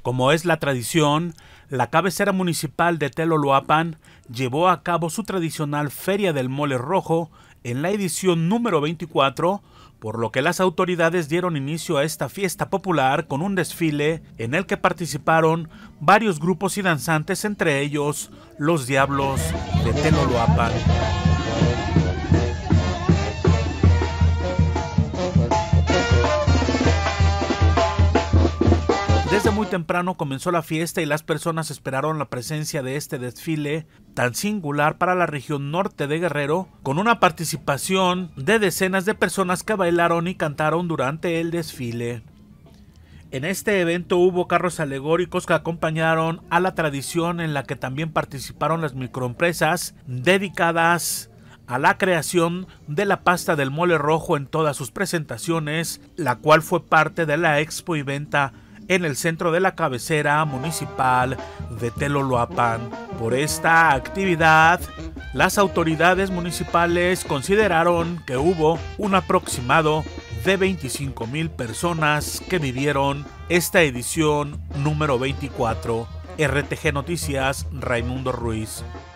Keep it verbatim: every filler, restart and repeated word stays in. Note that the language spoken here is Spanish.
Como es la tradición, la cabecera municipal de Teloloapan llevó a cabo su tradicional Feria del Mole Rojo en la edición número veinticuatro, por lo que las autoridades dieron inicio a esta fiesta popular con un desfile en el que participaron varios grupos y danzantes, entre ellos los Diablos de Teloloapan. Desde muy temprano comenzó la fiesta y las personas esperaron la presencia de este desfile tan singular para la región norte de Guerrero, con una participación de decenas de personas que bailaron y cantaron durante el desfile. En este evento hubo carros alegóricos que acompañaron a la tradición, en la que también participaron las microempresas dedicadas a la creación de la pasta del mole rojo en todas sus presentaciones, la cual fue parte de la expo y venta en el centro de la cabecera municipal de Teloloapan. Por esta actividad, las autoridades municipales consideraron que hubo un aproximado de veinticinco mil personas que vivieron esta edición número veinticuatro. R T G Noticias, Raimundo Ruiz.